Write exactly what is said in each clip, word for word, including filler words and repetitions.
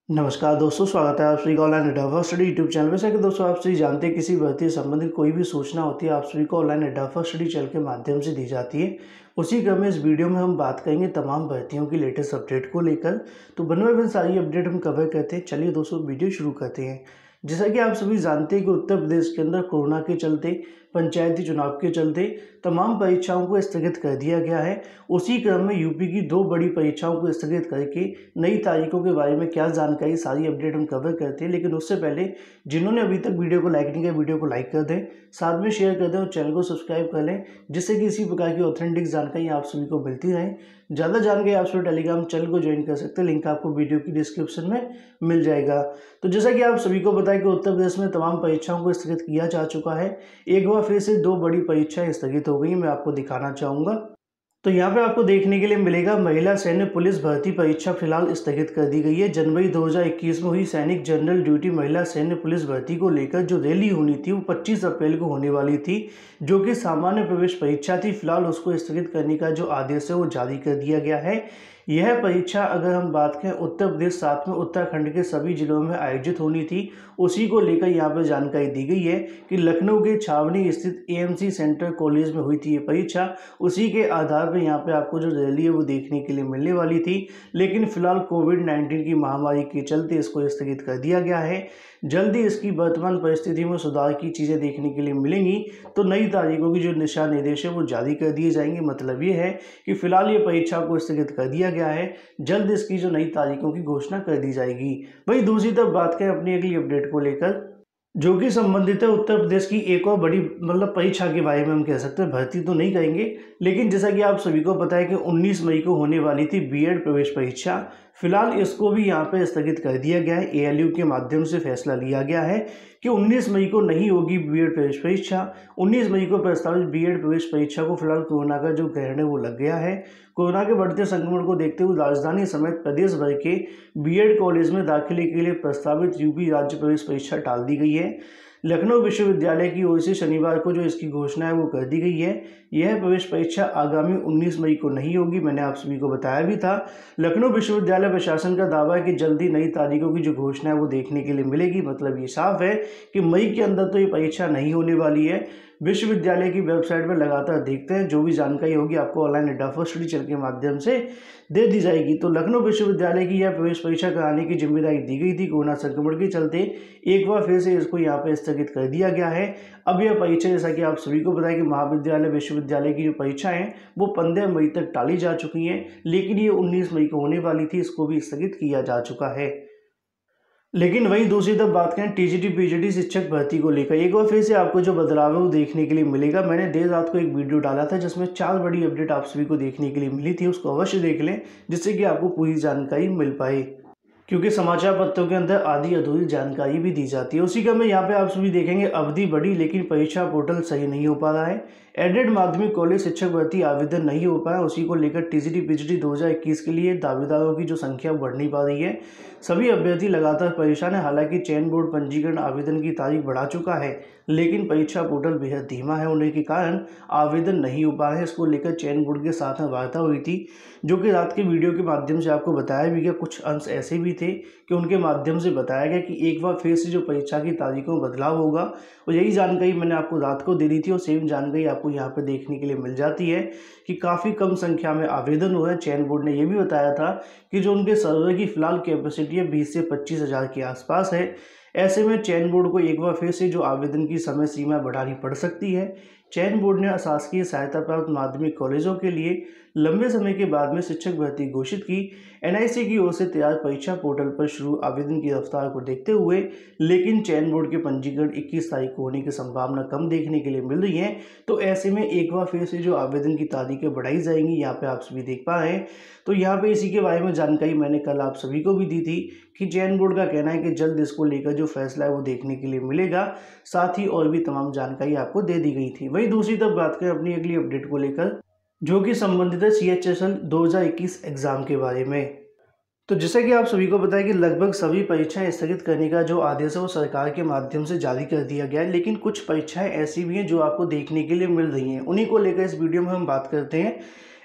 नमस्कार दोस्तों, स्वागत है आप सभी का ऑनलाइन अड्डा फर्स्ट स्टडी यूट्यूब चैनल पे। कि दोस्तों आप सभी जानते हैं किसी भर्ती से संबंधित कोई भी सूचना होती है आप सभी को ऑनलाइन अड्डा फर्स्ट स्टडी चैनल के माध्यम से दी जाती है। उसी क्रम में इस वीडियो में हम बात करेंगे तमाम भर्तियों की लेटेस्ट अपडेट को लेकर। तो बने हुए सारी अपडेट हम कवर करते हैं। चलिए दोस्तों वीडियो शुरू करते हैं। जैसा कि आप सभी जानते हैं कि उत्तर प्रदेश के अंदर कोरोना के चलते, पंचायती चुनाव के चलते तमाम परीक्षाओं को स्थगित कर दिया गया है। उसी क्रम में यूपी की दो बड़ी परीक्षाओं को स्थगित करके नई तारीखों के बारे में क्या जानकारी, सारी अपडेट हम कवर करते हैं। लेकिन उससे पहले जिन्होंने अभी तक वीडियो को लाइक नहीं किया, वीडियो को लाइक कर दें, साथ में शेयर कर दें और चैनल को सब्सक्राइब कर लें, जिससे कि इसी प्रकार की ऑथेंटिक जानकारी आप सभी को मिलती रहे। ज़्यादा जानकारी आप सभी टेलीग्राम चैनल को ज्वाइन कर सकते हैं, लिंक आपको वीडियो की डिस्क्रिप्शन में मिल जाएगा। तो जैसा कि आप सभी को पता है कि उत्तर प्रदेश में तमाम परीक्षाओं को स्थगित किया जा चुका है। एक बार फिर से दो बड़ी परीक्षाएं स्थगित हो गई, मैं आपको दिखाना चाहूँगा। तो यहाँ पे आपको देखने के लिए मिलेगा महिला सैन्य पुलिस भर्ती परीक्षा फिलहाल स्थगित कर दी गई है। जनवरी दो हज़ार इक्कीस में हुई सैनिक जनरल ड्यूटी महिला सैन्य पुलिस भर्ती को लेकर जो रैली होनी थी वो पच्चीस अप्रैल को होने वाली थी, जो कि सामान्य प्रवेश परीक्षा थी। फिलहाल उसको स्थगित करने का जो आदेश है वो जारी कर दिया गया है। यह परीक्षा अगर हम बात करें उत्तर प्रदेश साथ में उत्तराखंड के सभी जिलों में आयोजित होनी थी, उसी को लेकर यहाँ पर जानकारी दी गई है कि लखनऊ के छावनी स्थित एएमसी सेंटर कॉलेज में हुई थी ये परीक्षा। उसी के आधार पर यहाँ पे आपको जो रैली है वो देखने के लिए मिलने वाली थी, लेकिन फिलहाल कोविड नाइन्टीन की महामारी के चलते इसको स्थगित कर दिया गया है। जल्दी इसकी वर्तमान परिस्थिति में सुधार की चीज़ें देखने के लिए मिलेंगी, तो नई तारीखों की जो दिशा निर्देश है वो जारी कर दिए जाएंगे। मतलब ये है कि फिलहाल ये परीक्षा को स्थगित कर दिया गया है, जल्द इसकी जो नई तारीखों की घोषणा कर दी जाएगी। वहीं दूसरी तरफ बात करें अपनी अगली अपडेट को लेकर, जो कि संबंधित है उत्तर प्रदेश की एक और बड़ी मतलब परीक्षा के बारे में हम कह सकते हैं। भर्ती तो नहीं कहेंगे, लेकिन जैसा कि आप सभी को पता है कि उन्नीस मई को होने वाली थी बीएड प्रवेश परीक्षा। फिलहाल इसको भी यहाँ पे स्थगित कर दिया गया है। एएलयू के माध्यम से फैसला लिया गया है कि उन्नीस मई को नहीं होगी बीएड प्रवेश परीक्षा। उन्नीस मई को प्रस्तावित बीएड प्रवेश परीक्षा को फिलहाल कोरोना का जो ग्रहण है वो लग गया है। कोरोना के बढ़ते संक्रमण को देखते हुए राजधानी समेत प्रदेश भर के बीएड कॉलेज में दाखिले के लिए प्रस्तावित यूपी राज्य प्रवेश परीक्षा टाल दी गई है। लखनऊ विश्वविद्यालय की ओर से शनिवार को जो इसकी घोषणा है वो कर दी गई है। यह प्रवेश परीक्षा आगामी उन्नीस मई को नहीं होगी, मैंने आप सभी को बताया भी था। लखनऊ विश्वविद्यालय प्रशासन का दावा है कि जल्दी नई तारीखों की जो घोषणा है वो देखने के लिए मिलेगी। मतलब ये साफ है कि मई के अंदर तो ये परीक्षा नहीं होने वाली है। विश्वविद्यालय की वेबसाइट पर लगातार देखते हैं, जो भी जानकारी होगी आपको ऑनलाइन अड्डा फर्स्ट स्टडी चैनल के माध्यम से दे दी जाएगी। तो लखनऊ विश्वविद्यालय की यह प्रवेश परीक्षा कराने की जिम्मेदारी दी गई थी। कोरोना संक्रमण के चलते एक बार फिर से इसको यहाँ पे स्थगित कर दिया गया है। अब यह परीक्षा, जैसा कि आप सभी को पता है कि महाविद्यालय विश्वविद्यालय की जो परीक्षाएं हैं वो पंद्रह मई तक टाली जा चुकी हैं, लेकिन ये उन्नीस मई को होने वाली थी, इसको भी स्थगित किया जा चुका है। लेकिन वहीं दूसरी तरफ बात करें टीजीटी पीजीटी शिक्षक भर्ती को लेकर, एक बार फिर से आपको जो बदलाव है वो देखने के लिए मिलेगा। मैंने देर रात को एक वीडियो डाला था जिसमें चार बड़ी अपडेट आप सभी को देखने के लिए मिली थी, उसको अवश्य देख लें, जिससे कि आपको पूरी जानकारी मिल पाए, क्योंकि समाचार पत्रों के अंदर आधी अधूरी जानकारी भी दी जाती है। उसी का में यहाँ पे आप सभी देखेंगे अवधि बढ़ी लेकिन परीक्षा पोर्टल सही नहीं हो पा रहा है। एडेड माध्यमिक कॉलेज शिक्षक भर्ती आवेदन नहीं हो पाया, उसी को लेकर टीजीटी पीजीटी दो हज़ार इक्कीस के लिए दावेदारों की जो संख्या बढ़ नहीं पा रही है। सभी अभ्यर्थी लगातार परेशान है। हालांकि चयन बोर्ड पंजीकरण आवेदन की तारीख बढ़ा चुका है, लेकिन परीक्षा पोर्टल बेहद धीमा है होने के कारण आवेदन नहीं हो पा रहे हैं। इसको लेकर चयन बोर्ड के साथ में वार्ता हुई थी, जो कि रात के वीडियो के माध्यम से आपको बताया भी गया। कुछ अंश ऐसे भी थे कि उनके माध्यम से बताया गया कि एक बार फिर से जो परीक्षा की तारीखों में बदलाव होगा, और यही जानकारी मैंने आपको रात को दे दी थी और सेम जानकारी आपको यहाँ पे देखने के लिए मिल जाती है कि काफ़ी कम संख्या में आवेदन हुए हैं। चयन बोर्ड ने यह भी बताया था कि जो उनके सर्वर की फिलहाल कैपेसिटी है बीस से पच्चीस हज़ार के आसपास है। ऐसे में चयन बोर्ड को एक बार फिर से जो आवेदन की समय सीमा बढ़ानी पड़ सकती है। चयन बोर्ड ने अशासकीय सहायता प्राप्त माध्यमिक कॉलेजों के लिए लंबे समय के बाद में शिक्षक भर्ती घोषित की। एनआईसी की ओर से तैयार परीक्षा पोर्टल पर शुरू आवेदन की रफ्तार को देखते हुए, लेकिन चयन बोर्ड के पंजीकरण इक्कीस तारीख को होने की संभावना कम देखने के लिए मिल रही है। तो ऐसे में एक बार फिर से जो आवेदन की तारीखें बढ़ाई जाएंगी, यहाँ पे आप सभी देख पा रहे हैं। तो यहाँ पे इसी के बारे में जानकारी मैंने कल आप सभी को भी दी थी कि चयन बोर्ड का कहना है कि जल्द इसको लेकर जो फैसला है वो देखने के लिए मिलेगा। साथ ही और भी तमाम जानकारी आपको दे दी गई थी। वहीं दूसरी तरफ बात करें अपनी अगली अपडेट को लेकर, जो कि संबंधित है सीएचएसएल दो हज़ार इक्कीस एग्जाम के बारे में। तो जैसा कि आप सभी को पता है कि लगभग सभी परीक्षाएं स्थगित करने का जो आदेश है वो सरकार के माध्यम से जारी कर दिया गया है, लेकिन कुछ परीक्षाएं ऐसी भी हैं जो आपको देखने के लिए मिल रही हैं। उन्हीं को लेकर इस वीडियो में हम बात करते हैं।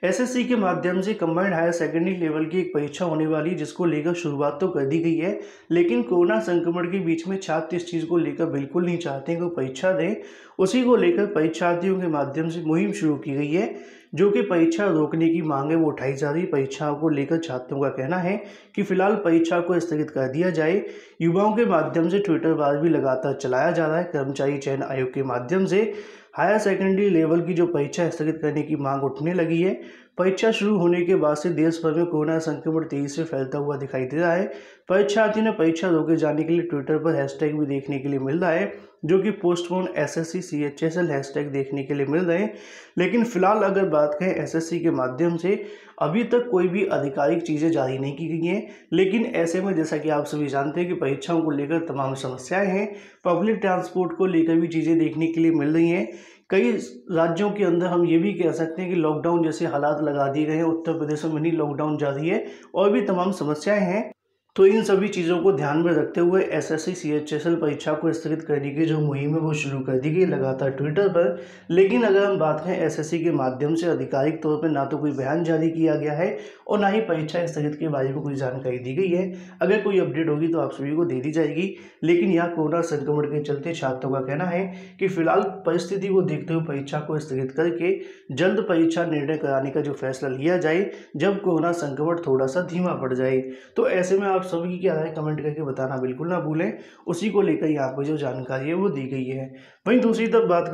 एसएससी के माध्यम से कंबाइंड हायर सेकेंडरी लेवल की एक परीक्षा होने वाली है, जिसको लेकर शुरुआत तो कर दी गई है, लेकिन कोरोना संक्रमण के बीच में छात्र इस चीज़ को लेकर बिल्कुल नहीं चाहते हैं कि परीक्षा दें। उसी को लेकर परीक्षार्थियों के माध्यम से मुहिम शुरू की गई है, जो कि परीक्षा रोकने की मांग है वो उठाई जा रही। परीक्षाओं को लेकर छात्रों का कहना है कि फिलहाल परीक्षा को स्थगित कर दिया जाए। युवाओं के माध्यम से ट्विटर वार भी लगातार चलाया जा रहा है। कर्मचारी चयन आयोग के माध्यम से हायर सेकेंडरी लेवल की जो परीक्षा स्थगित करने की मांग उठने लगी है। परीक्षा शुरू होने के बाद से देश भर में कोरोना संक्रमण तेजी से फैलता हुआ दिखाई दे रहा है। परीक्षार्थी ने परीक्षा रोके जाने के लिए ट्विटर पर हैशटैग भी देखने के लिए मिल रहा है, जो कि पोस्टपोन एसएससी सीएचएसएल हैशटैग देखने के लिए मिल रहे हैं। लेकिन फिलहाल अगर बात करें एसएससी के माध्यम से अभी तक कोई भी आधिकारिक चीज़ें जारी नहीं की गई हैं। लेकिन ऐसे में जैसा कि आप सभी जानते हैं कि परीक्षाओं को लेकर तमाम समस्याएं हैं, पब्लिक ट्रांसपोर्ट को लेकर भी चीज़ें देखने के लिए मिल रही हैं। कई राज्यों के अंदर हम ये भी कह सकते हैं कि लॉकडाउन जैसे हालात लगा दिए गए हैं। उत्तर प्रदेश में मिनी लॉकडाउन जारी है और भी तमाम समस्याएं हैं। तो इन सभी चीज़ों को ध्यान में रखते हुए एसएससी सीएचएसएल परीक्षा को स्थगित करने की जो मुहिम है वो शुरू कर दी गई लगातार ट्विटर पर। लेकिन अगर हम बात करें एसएससी के माध्यम से आधिकारिक तौर पर ना तो कोई बयान जारी किया गया है और ना ही परीक्षा स्थगित के बारे में कोई जानकारी दी गई है। अगर कोई अपडेट होगी तो आप सभी को दे दी जाएगी। लेकिन यहाँ कोरोना संक्रमण के चलते छात्रों का कहना है कि फिलहाल परिस्थिति को देखते हुए परीक्षा को स्थगित करके जल्द परीक्षा निर्णय कराने का जो फैसला लिया जाए, जब कोरोना संक्रमण थोड़ा सा धीमा पड़ जाए। तो ऐसे में आप सभी की क्या राय कमेंट करके बताना बिल्कुल ना भूलें। उसी को लेकर यहाँ पर जो जानकारी है वो दी गई है। वहीं दूसरी तरफ बात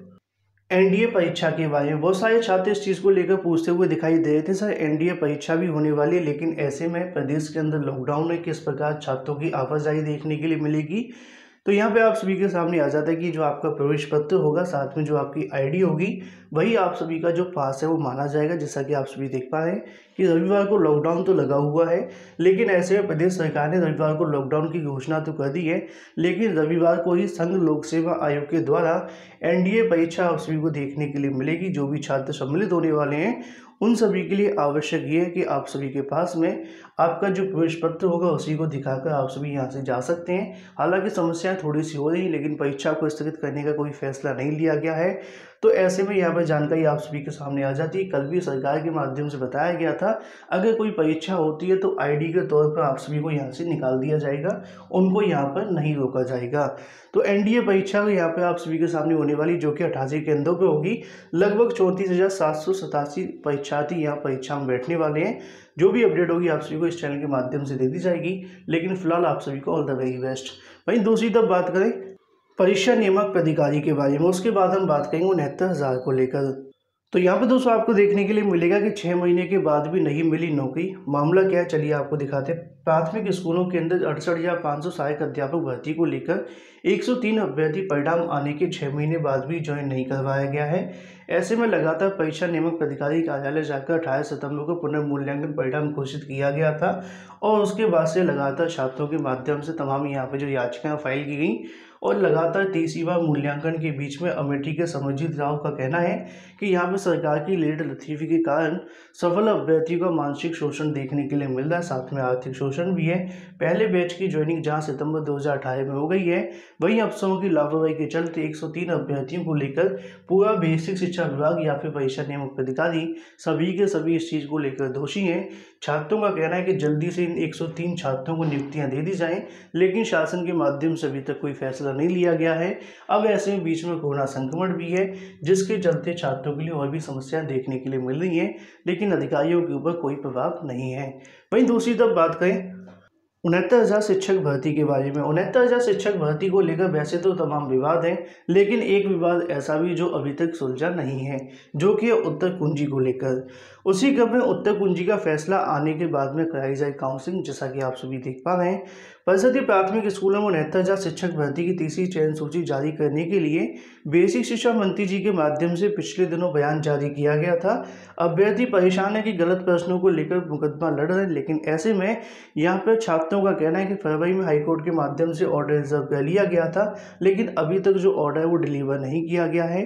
करें एनडीए परीक्षा के बारे में, बहुत सारे छात्र इस चीज़ को लेकर पूछते हुए दिखाई दे रहे थे, सर एनडीए परीक्षा भी होने वाली है, लेकिन ऐसे में प्रदेश के अंदर लॉकडाउन है, किस प्रकार छात्रों की आवाजाही देखने के लिए मिलेगी। तो यहाँ पे आप सभी के सामने आ जाता है कि जो आपका प्रवेश पत्र होगा, साथ में जो आपकी आईडी होगी, वही आप सभी का जो पास है वो माना जाएगा। जैसा कि आप सभी देख पा रहे हैं कि रविवार को लॉकडाउन तो लगा हुआ है, लेकिन ऐसे में प्रदेश सरकार ने रविवार को लॉकडाउन की घोषणा तो कर दी है, लेकिन रविवार को ही संघ लोक सेवा आयोग के द्वारा एनडीए परीक्षा आप सभी को देखने के लिए मिलेगी। जो भी छात्र सम्मिलित होने वाले हैं उन सभी के लिए आवश्यक ये है कि आप सभी के पास में आपका जो प्रवेश पत्र होगा उसी को दिखाकर आप सभी यहाँ से जा सकते हैं। हालांकि समस्याएं थोड़ी सी हो रही हैं, लेकिन परीक्षा को स्थगित करने का कोई फैसला नहीं लिया गया है। तो ऐसे में यहाँ पर जानकारी आप सभी के सामने आ जाती है। कल भी सरकार के माध्यम से बताया गया था, अगर कोई परीक्षा होती है तो आईडी के तौर पर आप सभी को यहाँ से निकाल दिया जाएगा, उनको यहाँ पर नहीं रोका जाएगा। तो एनडीए परीक्षा यहाँ पे आप सभी के सामने होने वाली, जो कि अट्ठासी केंद्रों पे होगी। लगभग चौंतीस हजार सात सौ सतासी परीक्षार्थी यहाँ परीक्षा में बैठने वाले हैं। जो भी अपडेट होगी आप सभी को इस चैनल के माध्यम से दे दी जाएगी। लेकिन फिलहाल आप सभी को ऑल द वेरी बेस्ट। वहीं दूसरी तरफ बात करें परीक्षा नियामक प्राधिकारी के बारे में, उसके बाद हम बात करेंगे उनहत्तर हज़ार को लेकर। तो यहाँ पे दोस्तों आपको देखने के लिए मिलेगा कि छः महीने के बाद भी नहीं मिली नौकरी। मामला क्या है, चलिए आपको दिखाते हैं। प्राथमिक स्कूलों के अंदर अड़सठ हज़ार पाँच सौ सहायक अध्यापक भर्ती को लेकर एक सौ तीन अभ्यर्थी परिणाम आने के छः महीने बाद भी ज्वाइन नहीं करवाया गया है। ऐसे में लगातार परीक्षा नियामक प्राधिकारी कार्यालय जाकर अठारह सितंबर को पुनर्मूल्यांकन परिणाम घोषित किया गया था और उसके बाद से लगातार छात्रों के माध्यम से तमाम यहाँ पर जो याचिकाएं फाइल की गई और लगातार तीसरी बार मूल्यांकन के बीच में अमेठी के समरजीत राव का कहना है कि यहाँ पे सरकार की लेट लतीफी के कारण सफल अभ्यर्थियों का मानसिक शोषण देखने के लिए मिल रहा है, साथ में आर्थिक शोषण भी है। पहले बैच की ज्वाइनिंग जहाँ सितंबर दो हज़ार अठारह में हो गई है, वहीं अफसरों की लापरवाही के चलते एक सौ तीन अभ्यर्थियों को लेकर पूरा बेसिक शिक्षा विभाग या फिर परीक्षा नियामक प्राधिकारी सभी के सभी इस चीज़ को लेकर दोषी हैं। छात्रों का कहना है कि जल्दी से इन एक सौ तीन छात्रों को नियुक्तियां दे दी जाएं, लेकिन शासन के माध्यम से अभी तक कोई फैसला नहीं लिया गया है। अब ऐसे में बीच में कोरोना संक्रमण भी है, जिसके चलते छात्रों के लिए और भी समस्याएं देखने के लिए मिल रही हैं, लेकिन अधिकारियों के ऊपर कोई प्रभाव नहीं है। वहीं दूसरी तरफ बात करें उनहत्तर हज़ार शिक्षक भर्ती के बारे में। उनहत्तर हज़ार शिक्षक भर्ती को लेकर वैसे तो तमाम विवाद हैं, लेकिन एक विवाद ऐसा भी जो अभी तक सुलझा नहीं है, जो कि उत्तर कुंजी को लेकर। उसी क्रम में उत्तर कुंजी का फैसला आने के बाद में कराई जाए काउंसलिंग, जैसा कि आप सभी देख पा रहे हैं। परिषदीय प्राथमिक स्कूलों में उनहत्तर हज़ार शिक्षक भर्ती की तीसरी चयन सूची जारी करने के लिए बेसिक शिक्षा मंत्री जी के माध्यम से पिछले दिनों बयान जारी किया गया था। अभ्यर्थी परेशान है कि गलत प्रश्नों को लेकर मुकदमा लड़ रहे हैं, लेकिन ऐसे में यहाँ पर छात्रों का कहना है कि फरवरी में हाईकोर्ट के माध्यम से ऑर्डर रिजर्व कर लिया गया था, लेकिन अभी तक जो ऑर्डर है वो डिलीवर नहीं किया गया है।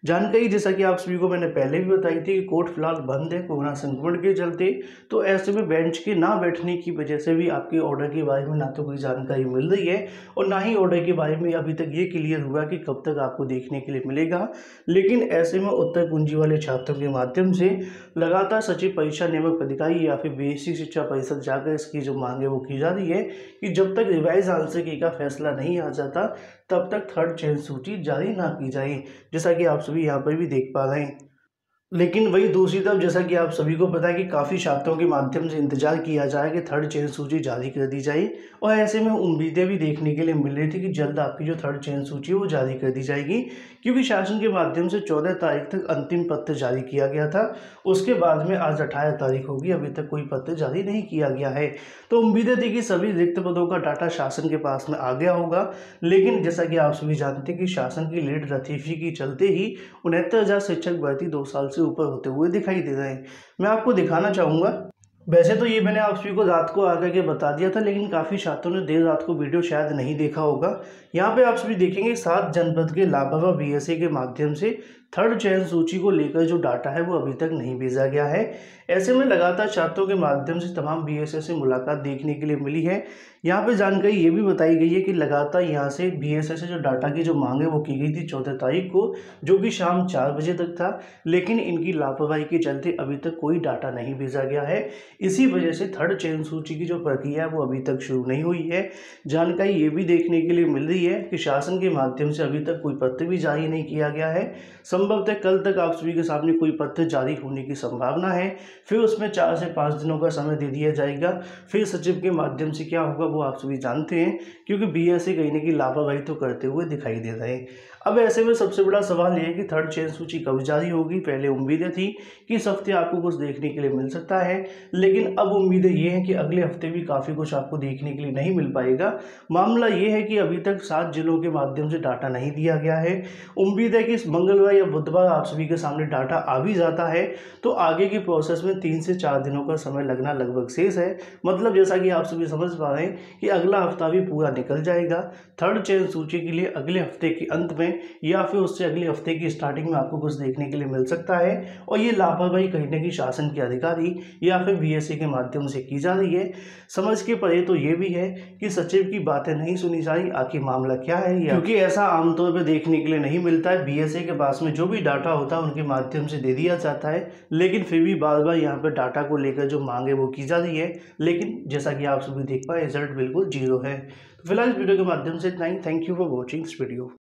जानकारी जैसा कि आप सभी को मैंने पहले भी बताई थी कि कोर्ट फिलहाल बंद है कोरोना संक्रमण के चलते, तो ऐसे में बेंच के ना बैठने की वजह से भी आपके ऑर्डर के बारे में ना तो कोई जानकारी मिल रही है और ना ही ऑर्डर के बारे में अभी तक ये क्लियर हुआ कि कब तक आपको देखने के लिए मिलेगा। लेकिन ऐसे में उत्तर कुंजी वाले छात्रों के माध्यम से लगातार सचिव परीक्षा नियामक अधिकारी या फिर बेसिक शिक्षा परिषद जाकर इसकी जो मांग है वो की जा रही है कि जब तक रिवाइज आंसर की का फैसला नहीं आ जाता तब तक थर्ड चयन सूची जारी ना की जाए, जैसा कि आप सभी यहाँ पर भी देख पा रहे हैं। लेकिन वही दूसरी तरफ जैसा कि आप सभी को पता है कि काफ़ी छात्रों के माध्यम से इंतजार किया जाए कि थर्ड चयन सूची जारी कर दी जाए और ऐसे में उम्मीदें भी देखने के लिए मिल रही थी कि जल्द आपकी जो थर्ड चयन सूची है वो जारी कर दी जाएगी, क्योंकि शासन के माध्यम से चौदह तारीख तक अंतिम पत्र जारी किया गया था। उसके बाद में आज अठारह तारीख होगी, अभी तक कोई पत्र जारी नहीं किया गया है। तो उम्मीदें थी कि सभी रिक्त पदों का डाटा शासन के पास में आ गया होगा, लेकिन जैसा कि आप सभी जानते हैं कि शासन की लेट लतीफ़ी के चलते ही उनहत्तर हज़ार शिक्षक भर्ती दो साल से ऊपर होते हुए दिखाई दे रहे हैं। मैं आपको दिखाना चाहूँगा, वैसे तो ये मैंने आप सभी को रात को आकर के बता दिया था, लेकिन काफ़ी छात्रों ने देर रात को वीडियो शायद नहीं देखा होगा। यहाँ पे आप सभी देखेंगे सात जनपद के लापरवाह बीएसए के माध्यम से थर्ड चयन सूची को लेकर जो डाटा है वो अभी तक नहीं भेजा गया है। ऐसे में लगातार छात्रों के माध्यम से तमाम बीएसए से मुलाकात देखने के लिए मिली है। यहाँ पे जानकारी ये भी बताई गई है कि लगातार यहाँ से बीएसए से जो डाटा की जो मांग है वो की गई थी चौदह तारीख को, जो कि शाम चार बजे तक था, लेकिन इनकी लापरवाही के चलते अभी तक कोई डाटा नहीं भेजा गया है। इसी वजह से थर्ड चयन सूची की जो प्रक्रिया है वो अभी तक शुरू नहीं हुई है। जानकारी ये भी देखने के लिए मिल रही है कि शासन के माध्यम से अभी तक कोई पत्र भी जारी नहीं किया गया है। संभवतः कल तक आप सभी के सामने कोई पत्र जारी होने की संभावना है, फिर उसमें चार से पाँच दिनों का समय दे दिया जाएगा। फिर सचिव के माध्यम से क्या होगा वो आप सभी जानते हैं, क्योंकि बीएसए कहीं ना कहीं लापरवाही तो करते हुए दिखाई दे रहे हैं। अब ऐसे में सबसे बड़ा सवाल यह है कि थर्ड चयन सूची कब जारी होगी। पहले उम्मीदें थी कि इस हफ्ते आपको कुछ देखने के लिए मिल सकता है, लेकिन अब उम्मीदें ये हैं कि अगले हफ्ते भी काफ़ी कुछ आपको देखने के लिए नहीं मिल पाएगा। मामला ये है कि अभी तक सात जिलों के माध्यम से डाटा नहीं दिया गया है। उम्मीद है कि इस मंगलवार या बुधवार आप सभी के सामने डाटा आ भी जाता है तो आगे के प्रोसेस में तीन से चार दिनों का समय लगना लगभग शेष है। मतलब जैसा कि आप सभी समझ पा रहे हैं कि अगला हफ्ता भी पूरा निकल जाएगा। थर्ड चयन सूची के लिए अगले हफ्ते के अंत में या फिर उससे अगले हफ्ते की स्टार्टिंग में आपको कुछ देखने के लिए मिल सकता है और ये लापरवाही कहीं ना कहीं शासन के अधिकारी या फिर बीएसए के माध्यम से की जा रही है। समझ के परे तो ये भी है कि सचिव की बातें नहीं सुनी जा रही, आखिर मामला क्या है, क्योंकि ऐसा आमतौर पर देखने के लिए नहीं मिलता है। बीएसए के पास में जो भी डाटा होता है उनके माध्यम से दे दिया जाता है, लेकिन फिर भी बार बार यहाँ पर डाटा को लेकर जो मांग है वो की जा रही है, लेकिन जैसा कि आप सभी देख पाए रिजल्ट बिल्कुल जीरो है। तो फिलहाल इस वीडियो के माध्यम से इतना ही। Thank you for watching this video.